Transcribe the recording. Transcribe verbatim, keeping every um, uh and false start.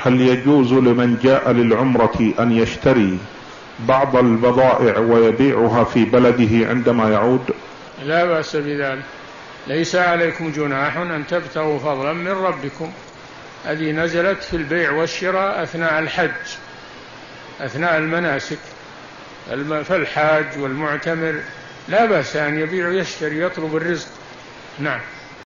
هل يجوز لمن جاء للعمرة أن يشتري بعض البضائع ويبيعها في بلده عندما يعود؟ لا بأس بذلك، ليس عليكم جناح أن تبتغوا فضلا من ربكم. هذه نزلت في البيع والشراء أثناء الحج، أثناء المناسك، فالحاج والمعتمر لا بأس أن يبيع ويشتري يطلب الرزق. نعم.